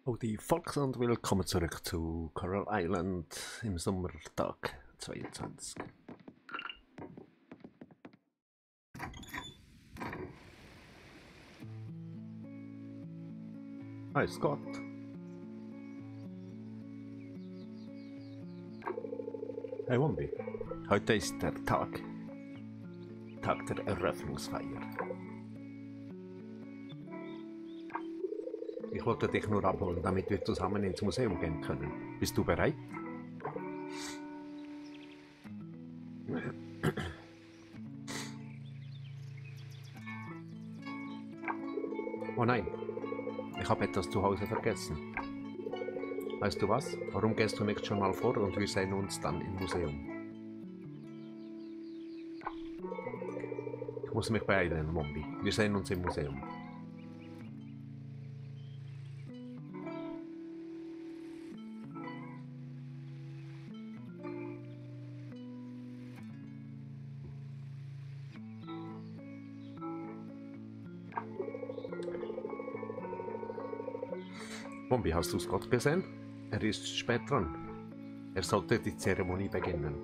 Oh, die Volks und willkommen zurück zu Coral Island im Sommertag 22. Alles Gott. Hey Wombi, heute ist der Tag der Eröffnungsfeier. Ich wollte dich nur abholen, damit wir zusammen ins Museum gehen können. Bist du bereit? Oh nein, ich habe etwas zu Hause vergessen. Weißt du was? Warum gehst du nicht schon mal vor und wir sehen uns dann im Museum? Ich muss mich beeilen, Mombi. Wir sehen uns im Museum. Mombi, hast du Scott gesehen? Er ist spät dran. Er sollte die Zeremonie beginnen.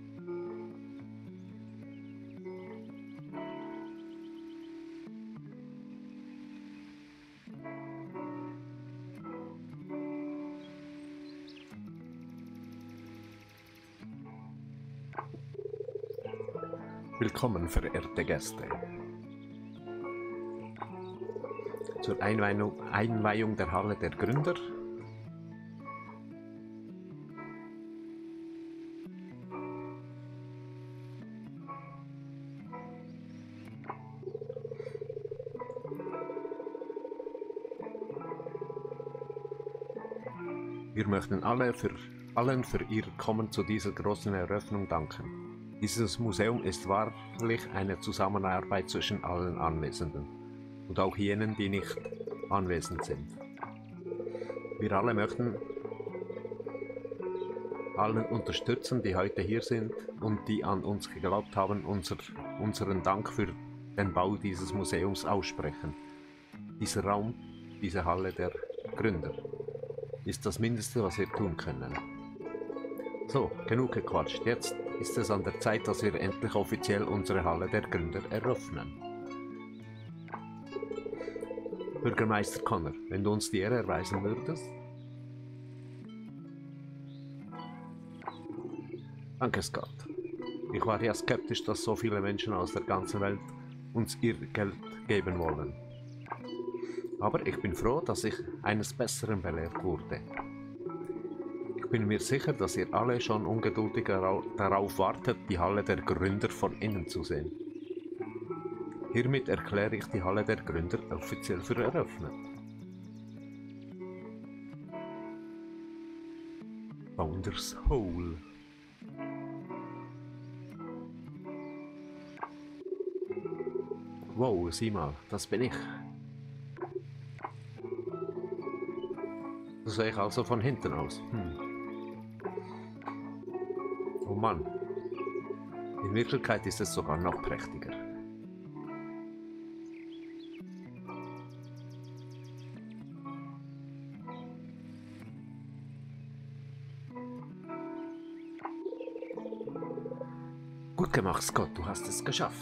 Willkommen, verehrte Gäste. Zur Einweihung der Halle der Gründer. Wir möchten allen für ihr Kommen zu dieser großen Eröffnung danken. Dieses Museum ist wahrlich eine Zusammenarbeit zwischen allen Anwesenden und auch jenen, die nicht anwesend sind. Wir alle möchten allen unterstützen, die heute hier sind und die an uns geglaubt haben, unseren Dank für den Bau dieses Museums aussprechen. Dieser Raum, diese Halle der Gründer, ist das Mindeste, was wir tun können. So, genug gequatscht. Jetzt ist es an der Zeit, dass wir endlich offiziell unsere Halle der Gründer eröffnen. Bürgermeister Connor, wenn du uns die Ehre erweisen würdest? Danke, Scott. Ich war ja skeptisch, dass so viele Menschen aus der ganzen Welt uns ihr Geld geben wollen. Aber ich bin froh, dass ich eines Besseren belehrt wurde. Ich bin mir sicher, dass ihr alle schon ungeduldig darauf wartet, die Halle der Gründer von innen zu sehen. Hiermit erkläre ich die Halle der Gründer offiziell für eröffnet. Founders Hole. Wow, sieh mal, das bin ich. So sehe ich also von hinten aus. Oh Mann. In Wirklichkeit ist es sogar noch prächtiger. Gut gemacht, Scott, du hast es geschafft.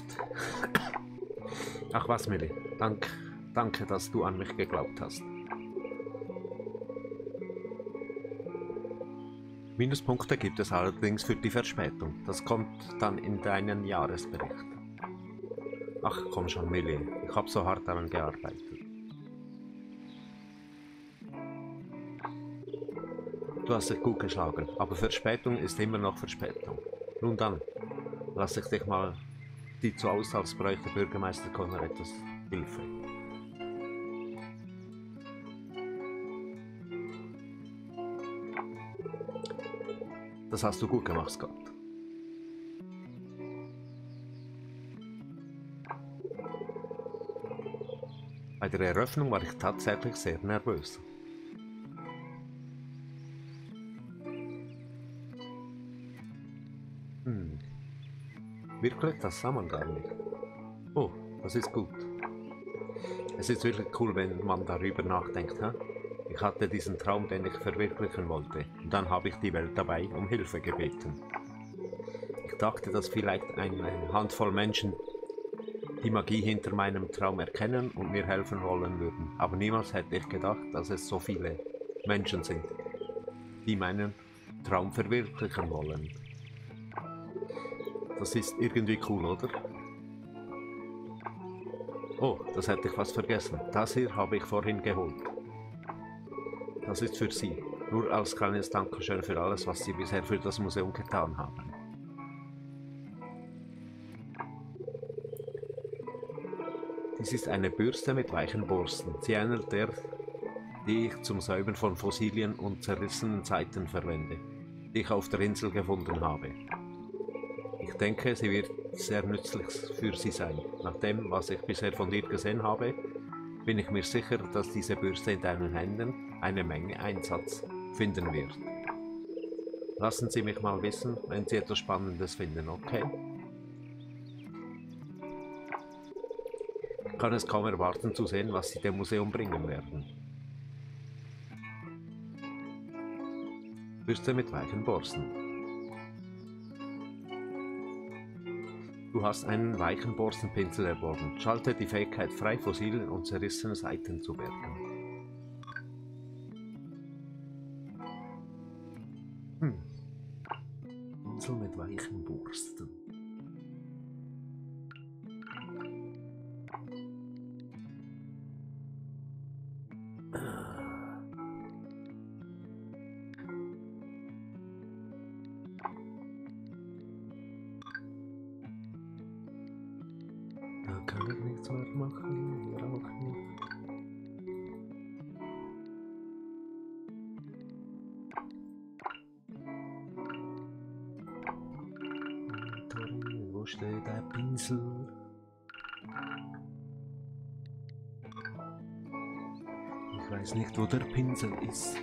Ach was, Millie, danke, dass du an mich geglaubt hast. Minuspunkte gibt es allerdings für die Verspätung. Das kommt dann in deinen Jahresbericht. Ach komm schon, Millie, ich habe so hart daran gearbeitet. Du hast dich gut geschlagen, aber Verspätung ist immer noch Verspätung. Nun dann, lass ich dich mal die zu aus, als bräuchte Bürgermeister Connor etwas Hilfe. Das hast du gut gemacht, Scott. Bei der Eröffnung war ich tatsächlich sehr nervös. Wirklich, das sah man gar nicht. Oh, das ist gut. Es ist wirklich cool, wenn man darüber nachdenkt, hä? Ich hatte diesen Traum, den ich verwirklichen wollte, und dann habe ich die Welt dabei um Hilfe gebeten. Ich dachte, dass vielleicht eine Handvoll Menschen die Magie hinter meinem Traum erkennen und mir helfen wollen würden, aber niemals hätte ich gedacht, dass es so viele Menschen sind, die meinen Traum verwirklichen wollen. Das ist irgendwie cool, oder? Oh, das hätte ich fast vergessen. Das hier habe ich vorhin geholt. Das ist für Sie. Nur als kleines Dankeschön für alles, was Sie bisher für das Museum getan haben. Dies ist eine Bürste mit weichen Borsten. Sie ähnelt der, die ich zum Säubern von Fossilien und zerrissenen Zeiten verwende, die ich auf der Insel gefunden habe. Ich denke, sie wird sehr nützlich für Sie sein. Nach dem, was ich bisher von dir gesehen habe, bin ich mir sicher, dass diese Bürste in deinen Händen eine Menge Einsatz finden wird. Lassen Sie mich mal wissen, wenn Sie etwas Spannendes finden, okay? Ich kann es kaum erwarten zu sehen, was Sie dem Museum bringen werden. Bürste mit weichen Borsten. Du hast einen weichen Borstenpinsel erworben. Schalte die Fähigkeit frei, Fossilien und zerrissene Seiten zu bergen. Pinsel mit weichen Borsten. Da kann ich nichts mehr machen, hier auch nicht. Tori, wo steht der Pinsel? Ich weiß nicht, wo der Pinsel ist.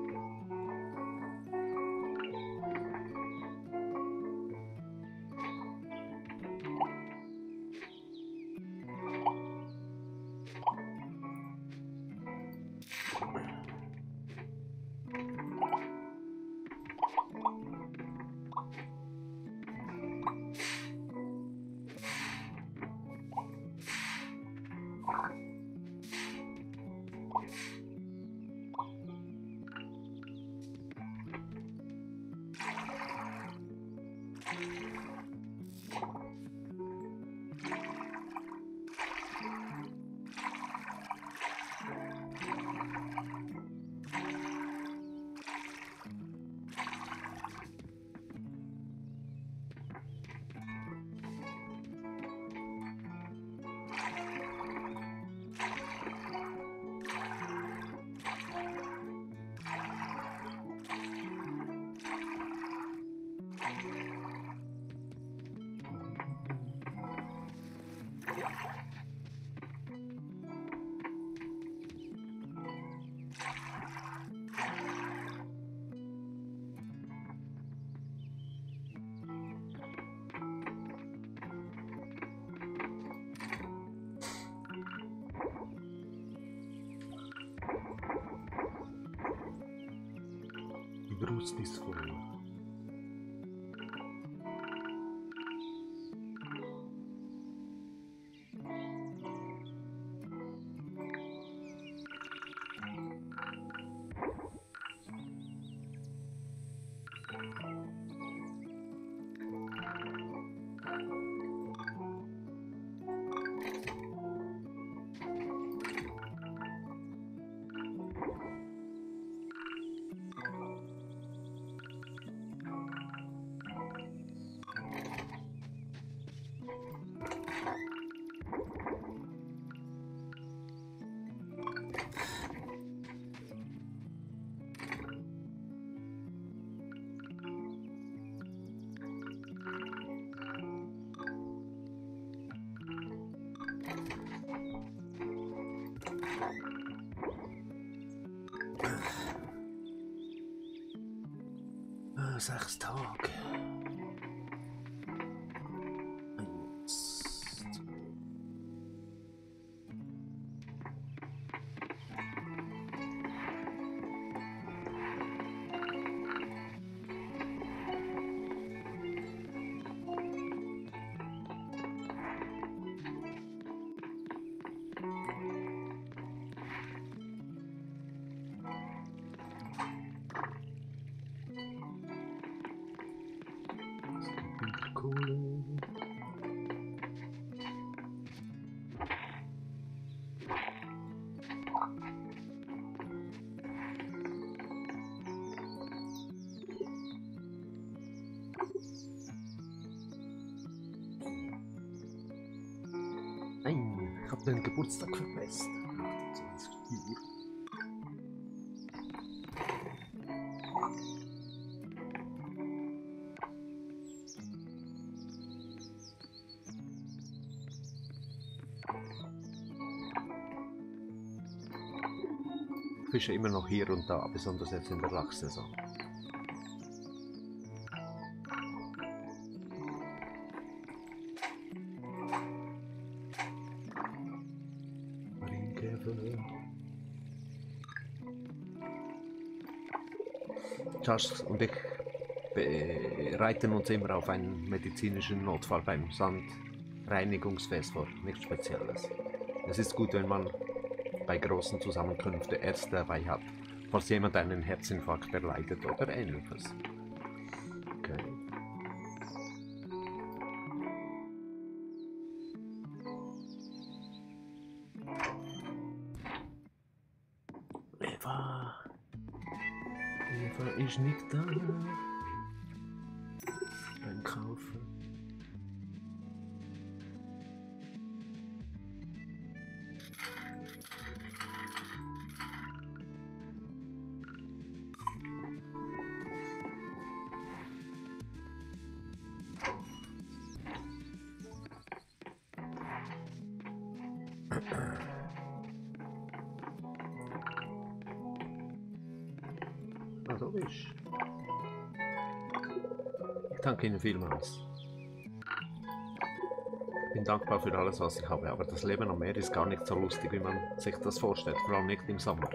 Die Brust ist voll. Sechs Tage. Kohle. Nein, ich habe den Geburtstag verpasst. 28 Uhr. Ich fische immer noch hier und da, besonders jetzt in der Lachssaison. Josh und ich bereiten uns immer auf einen medizinischen Notfall beim Sandreinigungsfest vor, nichts Spezielles. Es ist gut, wenn man bei großen Zusammenkünften Ärzte dabei hat, falls jemand einen Herzinfarkt erleidet oder ähnliches. Okay. Eva ist nicht da. Einkaufen. Ah, so ist. Ich danke Ihnen vielmals. Ich bin dankbar für alles, was ich habe, aber das Leben am Meer ist gar nicht so lustig, wie man sich das vorstellt, vor allem nicht im Sommer.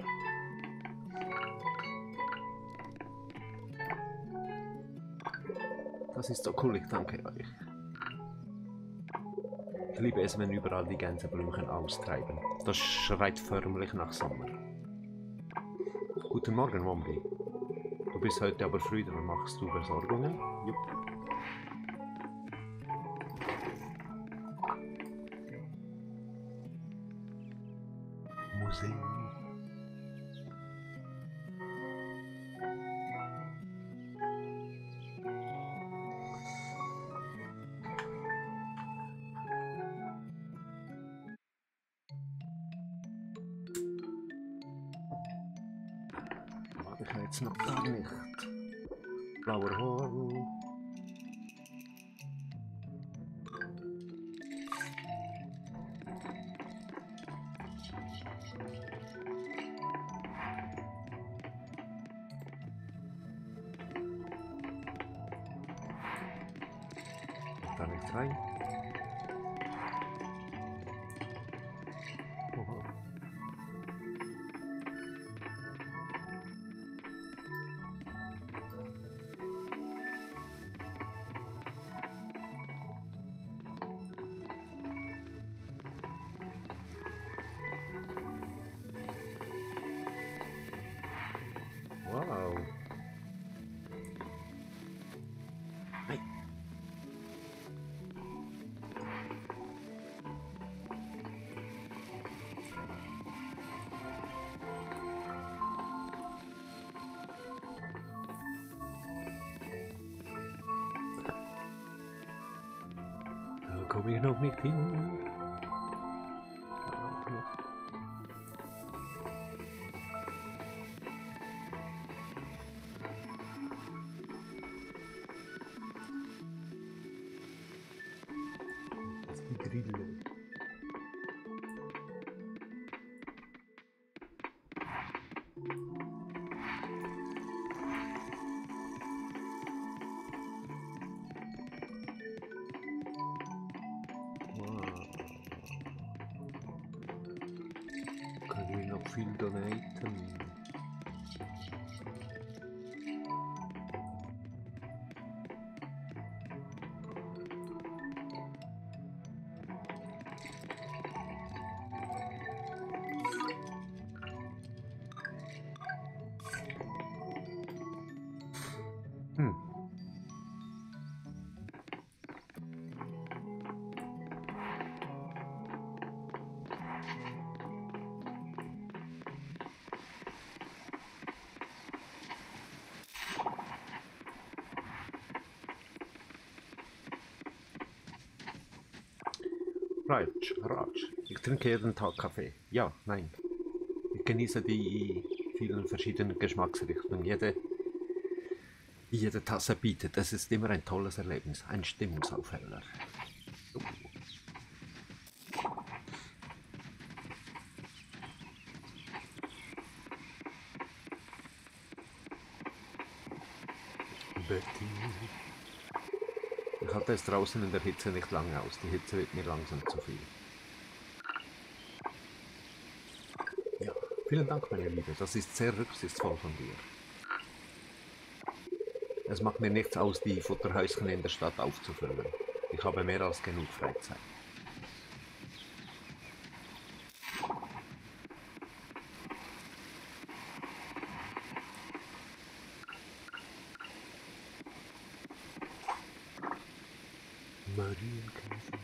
Das ist so cool, ich danke euch. Ich liebe es, wenn überall die Gänseblümchen austreiben. Das schreit förmlich nach Sommer. Guten Morgen, Wombi. Du bist heute aber früh, dann machst du Besorgungen? Jupp. Museum. Habe ich jetzt noch gar nicht. Blauer Horn. Da nicht rein. Oha. Wow. Hey. Da komme ich noch nicht hin. Das ist die Grille. Wow. Können wir noch viel donaten? Raj. Ich trinke jeden Tag Kaffee. Ja, nein. Ich genieße die vielen verschiedenen Geschmacksrichtungen. Jede Tasse bietet. Es ist immer ein tolles Erlebnis. Ein Stimmungsaufheller. Betty. Ich halte es draußen in der Hitze nicht lange aus. Die Hitze wird mir langsam zu viel. Ja, vielen Dank, meine Liebe. Das ist sehr rücksichtsvoll von dir. Es macht mir nichts aus, die Futterhäuschen in der Stadt aufzufüllen. Ich habe mehr als genug Freizeit. Marienkäse.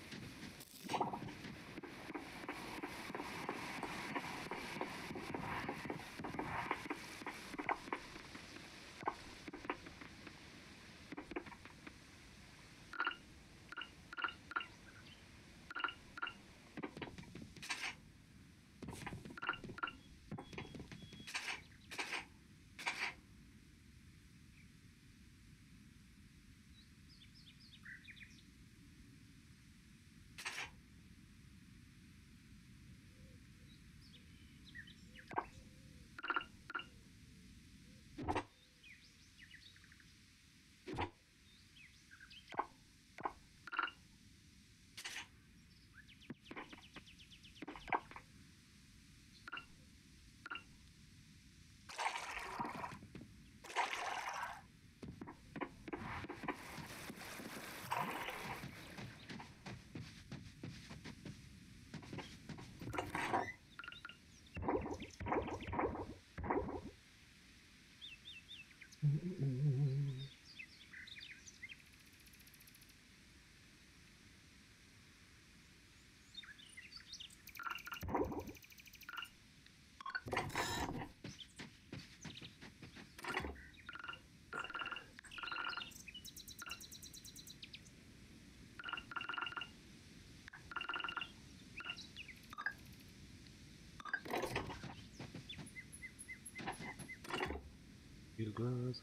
Viel Glas.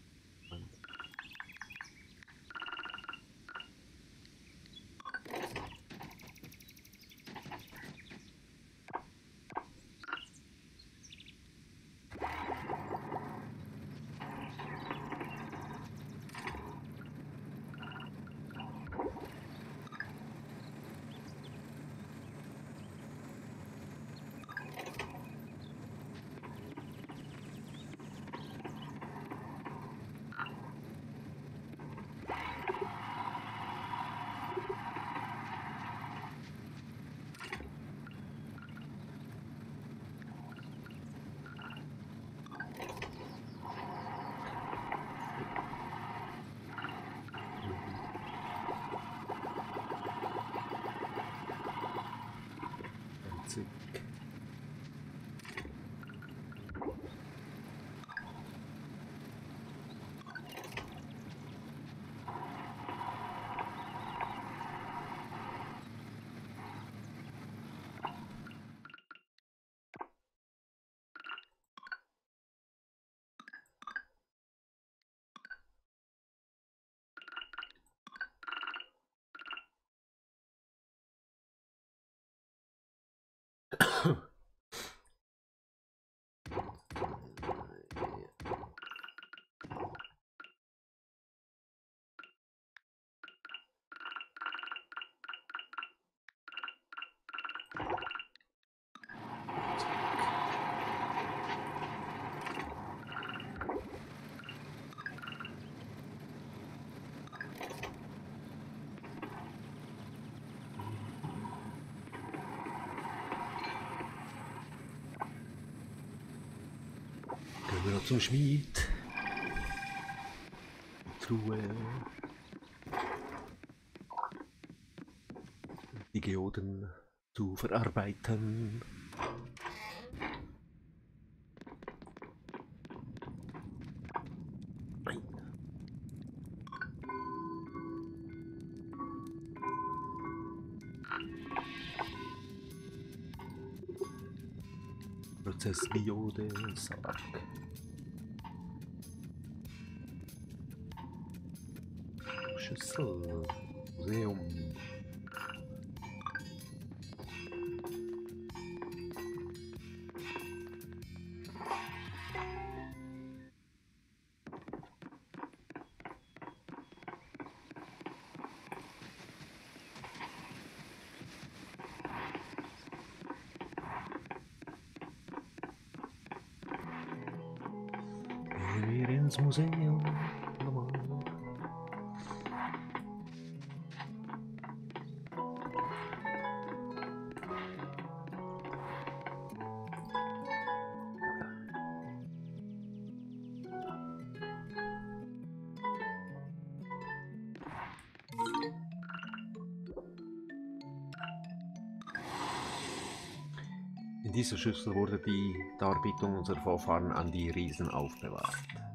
Gehen wir noch zum Schmied. Truhe. Die Geoden zu verarbeiten. Nein. Prozessbiode Sarg. Schüssel. Museum. Wir ins Museum. Nochmal. In dieser Schüssel wurde die Darbietung unserer Vorfahren an die Riesen aufbewahrt.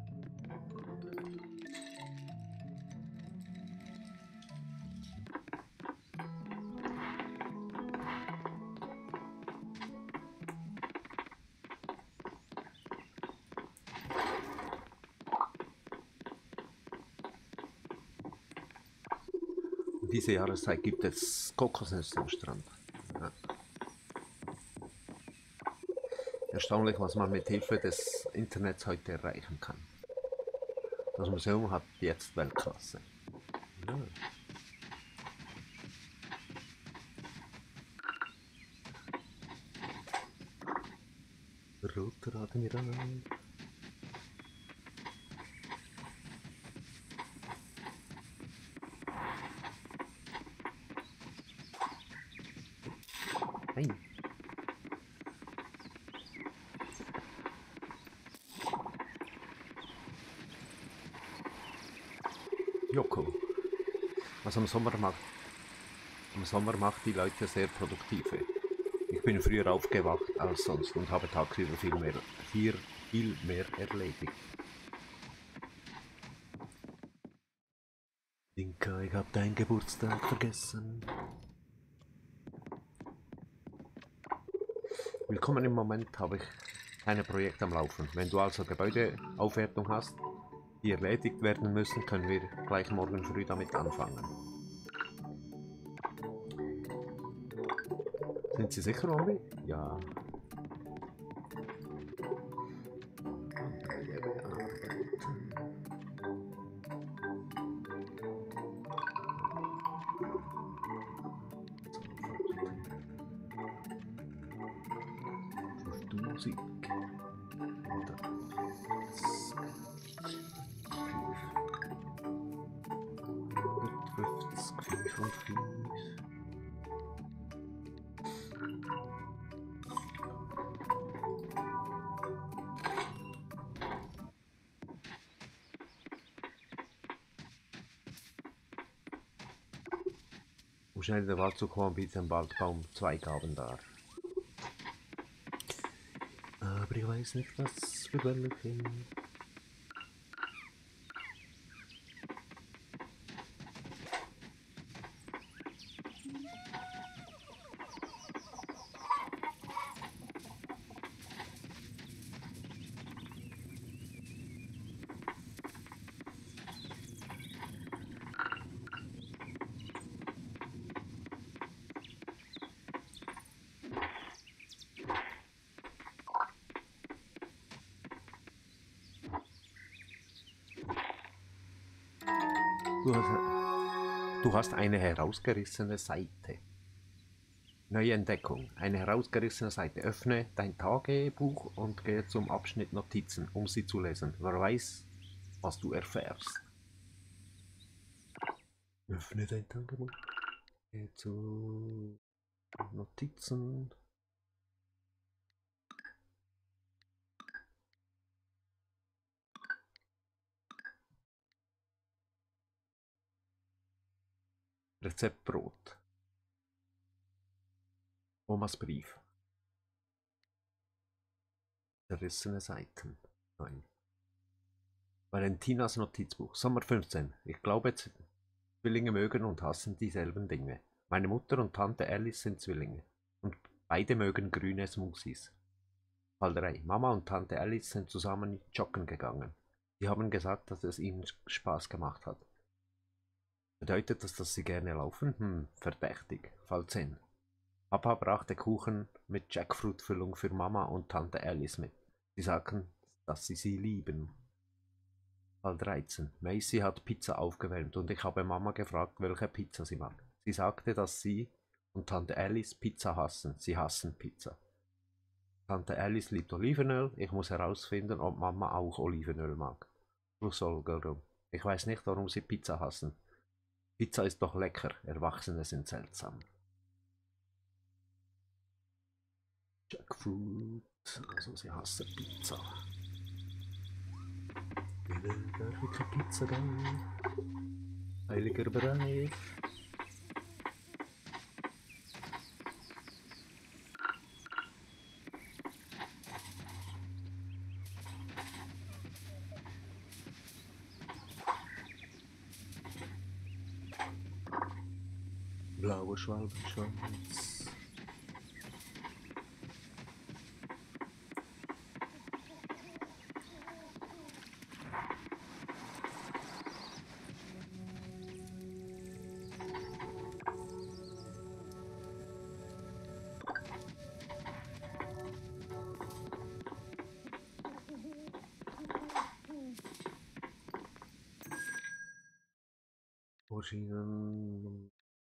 In dieser Jahreszeit gibt es Kokosnüsse am Strand. Ja. Erstaunlich, was man mit Hilfe des Internets heute erreichen kann. Das Museum hat jetzt Weltklasse. Ja. Roter Admiral. Hey. Joko. Was am Sommer macht die Leute sehr produktive. Ich bin früher aufgewacht als sonst und habe tagsüber viel mehr erledigt. Dinka, ich hab deinen Geburtstag vergessen. Willkommen, im Moment habe ich keine Projekte am Laufen. Wenn du also Gebäudeaufwertung hast, die erledigt werden müssen, können wir gleich morgen früh damit anfangen. Sind Sie sicher, Omri? Ja. Musik. 50, 5. Um schnell in den Wald zu kommen, bietet ein Waldbaum 2 Gaben dar. Aber ich weiß nicht, was für welchen. Du hast eine herausgerissene Seite. Neue Entdeckung. Eine herausgerissene Seite. Öffne dein Tagebuch und gehe zum Abschnitt Notizen, um sie zu lesen. Wer weiß, was du erfährst. Öffne dein Tagebuch. Gehe zu Notizen. Rezeptbrot. Omas Brief. Zerrissene Seiten. Nein. Valentinas Notizbuch. Sommer 15. Ich glaube, Zwillinge mögen und hassen dieselben Dinge. Meine Mutter und Tante Alice sind Zwillinge. Und beide mögen grüne Smoothies. Fall 3. Mama und Tante Alice sind zusammen joggen gegangen. Sie haben gesagt, dass es ihnen Spaß gemacht hat. Bedeutet das, dass sie gerne laufen? Verdächtig. Fall 10. Papa brachte Kuchen mit Jackfruit-Füllung für Mama und Tante Alice mit. Sie sagten, dass sie lieben. Fall 13. Macy hat Pizza aufgewärmt und ich habe Mama gefragt, welche Pizza sie mag. Sie sagte, dass sie und Tante Alice Pizza hassen. Sie hassen Pizza. Tante Alice liebt Olivenöl. Ich muss herausfinden, ob Mama auch Olivenöl mag. Schlussfolgerung. Ich weiß nicht, warum sie Pizza hassen. Pizza ist doch lecker. Erwachsene sind seltsam. Jackfruit. Also sie hassen Pizza. Welche Pizza dann? Heiliger Bereich. Blauer Schwalbenschwanz. Maschinen.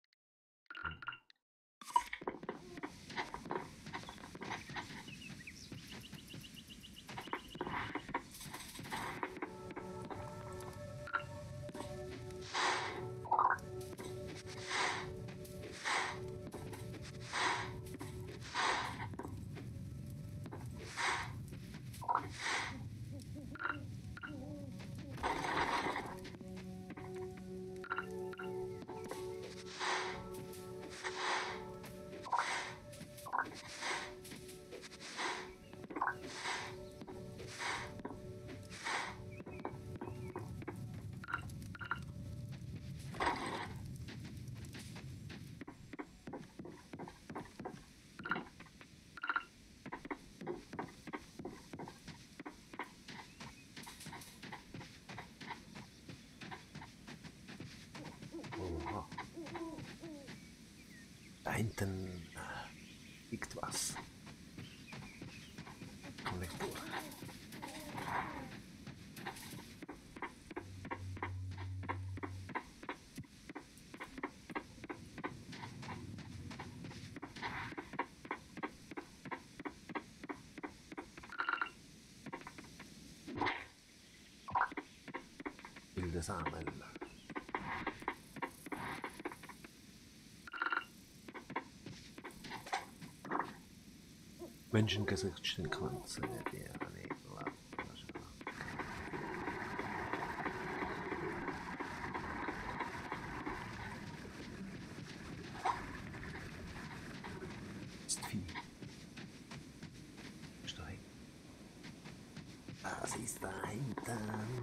Oha. Da hinten liegt was. Komm nicht durch. Wilde Samen. Menschengesicht Schildkröte. Ja, nee, ist viel. Steig. Was ist da hinten?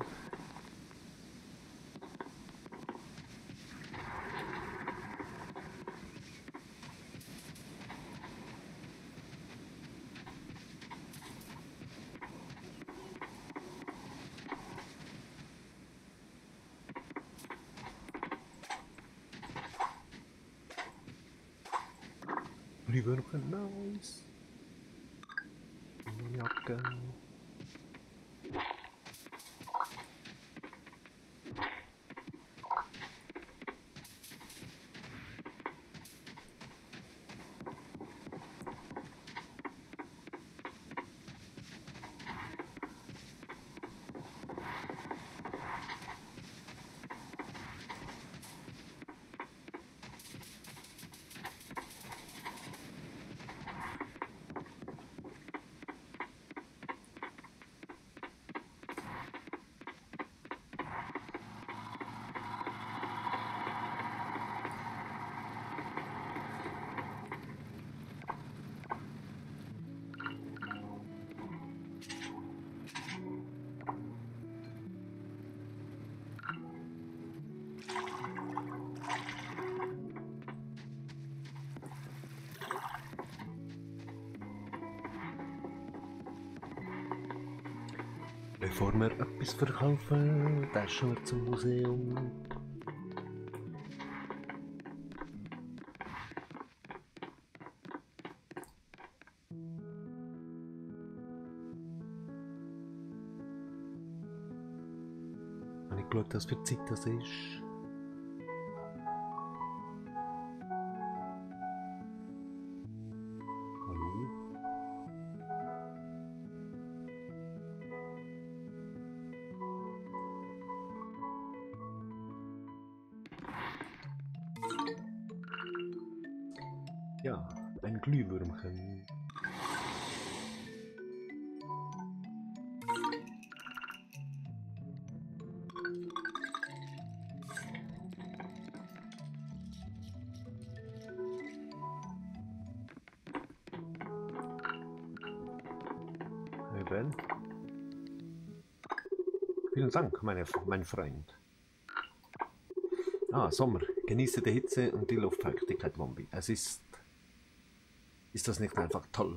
Lieber nice. Jacke. Bevor wir etwas verkaufen, taschen wir zum Museum. Habe ich geschaut, was für Zeit das ist? Hallo? Ja, ein Glühwürmchen. Eben. Vielen Dank, mein Freund. Ah, Sommer. Genieße die Hitze und die Luftfeuchtigkeit, Wombi. Es ist... Ist das nicht einfach toll?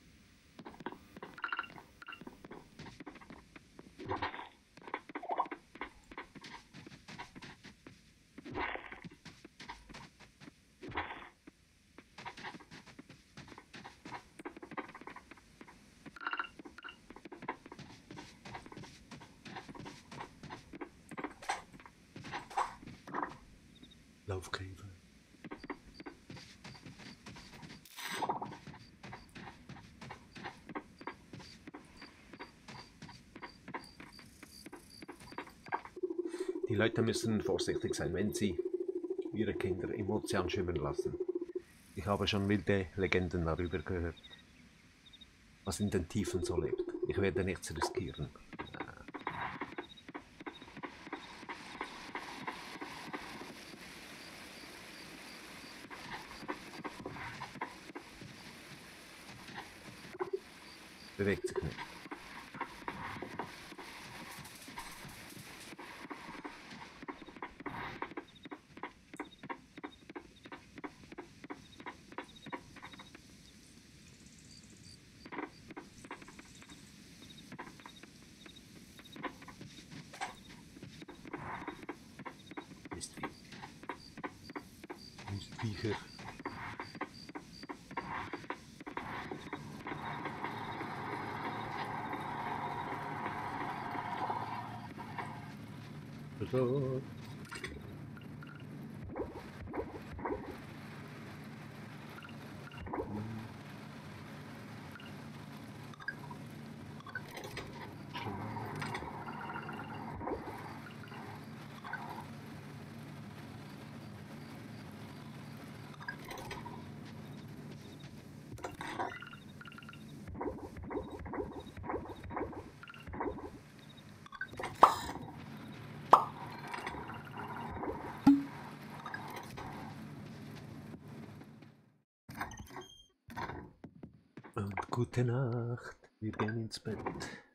Laufkäfer. Die Leute müssen vorsichtig sein, wenn sie ihre Kinder im Ozean schwimmen lassen. Ich habe schon wilde Legenden darüber gehört, was in den Tiefen so lebt. Ich werde nichts riskieren. Bewegt sich nicht. Mistviecher. So. Und gute Nacht. Wir gehen ins Bett.